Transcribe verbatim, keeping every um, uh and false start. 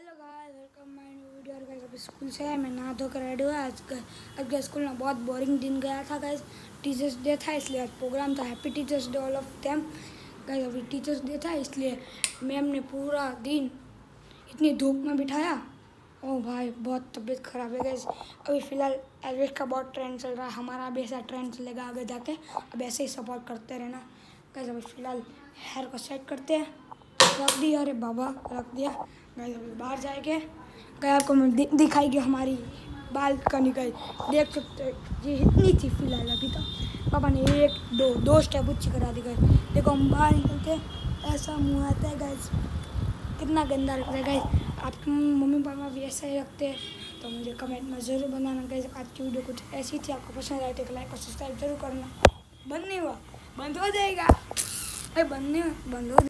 Hello guys, welcome my new video. और guys अभी school से है, मैं नहा धो कर रेडी हुआ। आज आज का स्कूल में बहुत बोरिंग दिन गया था गाइस। टीचर्स डे था इसलिए आज प्रोग्राम था। Happy teachers day all of them guys. अभी टीचर्स डे था इसलिए मैम ने पूरा दिन इतनी धूप में बिठाया। ओह भाई, बहुत तबीयत ख़राब है गाइस। अभी फ़िलहाल एलविस का बहुत ट्रेंड चल रहा है, हमारा भी ऐसा ट्रेंड चलेगा आगे जाके। अब ऐसे ही सपोर्ट करते रहना गाइस। अभी फ़िलहाल हेयर को सेट करते हैं। रख दिया, अरे बाबा रख दिया गाइस। अभी बाहर जाएंगे गाइस, आपको मैं दि, दिखाएगी हमारी बालकनी गाइस। देख सकते हैं ये इतनी थी फिलहाल, अभी तो पापा ने एक दो दो स्टेप ऊँची करा दी गाइस। देखो हम बाहर निकलते हैं, ऐसा मुँह आता है गाइस, कितना गंदा लगता है गाइस। आपके मम्मी पापा भी ऐसा ही रखते हैं तो मुझे कमेंट में ज़रूर बताना गाइस। आज की वीडियो कुछ ऐसी थी, आपको पसंद आए तो लाइक और सब्सक्राइब जरूर करना। बंद नहीं हुआ, बंद हो जाएगा भाई, बंद नहीं हुआ, बंद हो